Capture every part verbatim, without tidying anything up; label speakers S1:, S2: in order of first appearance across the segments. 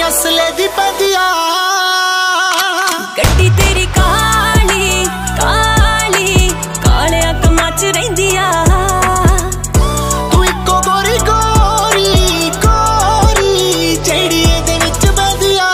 S1: असले दी पैदिया
S2: गड्डी तेरी काली काली काले कमां च रहिंदिया
S1: तू इको गोरी गोरी गोरी जेड़ी एदे विच बैदिया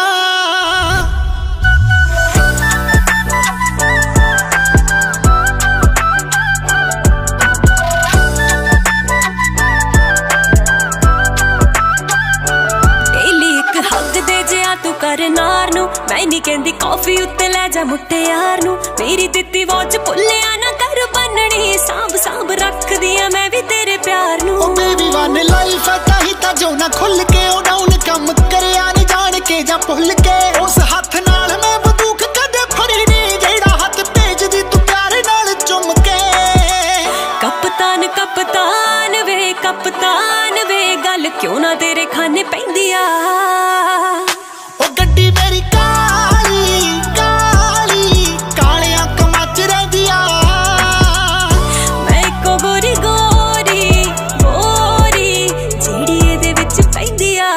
S1: कर नार नू मैं नहीं कहंदी कॉफी उत्ते ले जा मुट्टे यार नू मेरी दित्ती वॉच भुल्लिया ना कर बननी सांभ सांभ रख दिया मैं भी तेरे प्यार नू ओ बेबी वन लाइफ है ताही ता जो ना खुल के ओ डाउन कम करया नहीं जान के जा भुल के उस हाथ नाल मैं बंदूक कदे फड़ी नहीं जेड़ा हाथ भेज दी तू प्यार नाल चुम के कप्तान कप्तान वे कप्तान वे गल क्यों ना तेरे खाने पैंदिया गड्डी मेरी काली काली कालिया कमां च रहिंदिया मैं इको गोरी गोरी गोरी जेड़ी एदे विच पैंदिया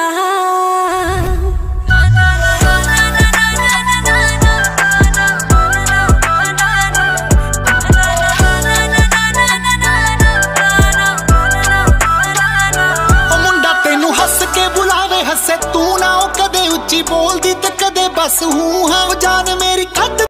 S1: ओ मुंडा तेनू हस के बुलावे हसे तू ना ओ कदे उच्ची बोलदी ते कदे बस हूं हाँ जान मेरी खत